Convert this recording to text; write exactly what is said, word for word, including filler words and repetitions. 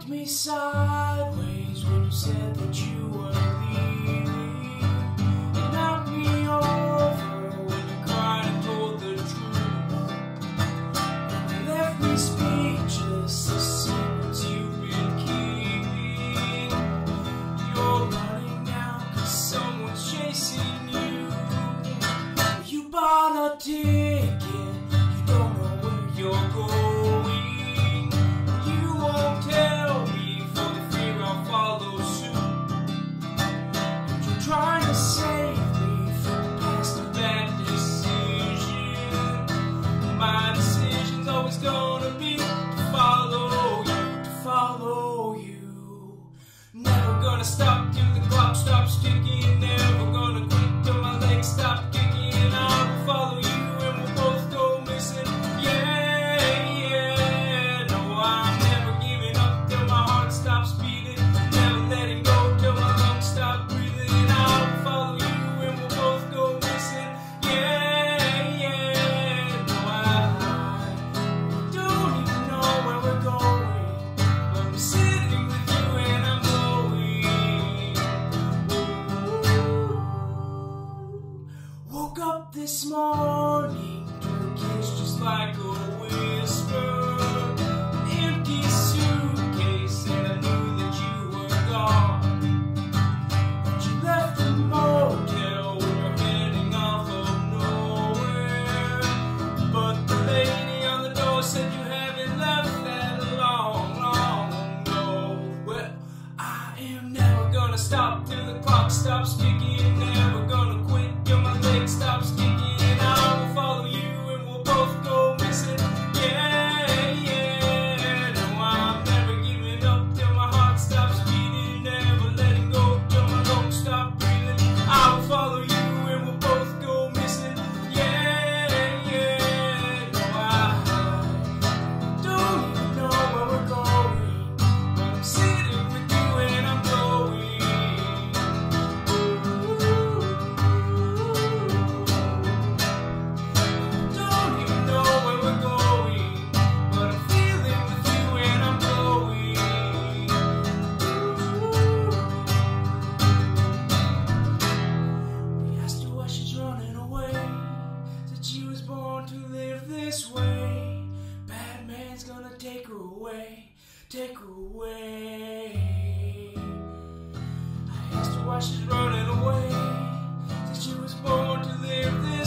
me sideways when you said that you were leaving. It knocked me over when you cried and told the truth. And you left me speechless, the secrets you've been keeping. You're running out cause someone's chasing you. You bought a ticket, you don't know where you're going. Trying to save me from the past of bad decisions. My decision's always gonna be to follow you, to follow you. Never gonna stop till the clock stops ticking. Never gonna quit till my legs stop kicking. I will follow you and we'll both go missing. Yeah, yeah. No, I'm never giving up till my heart stops beating. Never letting go till my lungs stop breathing. This morning, to a kiss just like a whisper. An empty suitcase, and I knew that you were gone. But you left the motel, we were heading off of nowhere. But the lady on the door said you haven't left that long, long ago. Well, I am never gonna stop till the clock stops ticking. Never gonna quit till my legs stop kicking. I will follow you and we'll both go missing. Yeah, yeah. No, I'm never giving up till my heart stops beating. Never letting go till my lungs stop breathing. I will follow you and we'll both go missing. Yeah, yeah. No, I don't even know where we're going, but I'm sitting with you and I'm glowing. Take her away, take her away. I asked her why she's running away, said she was born to live this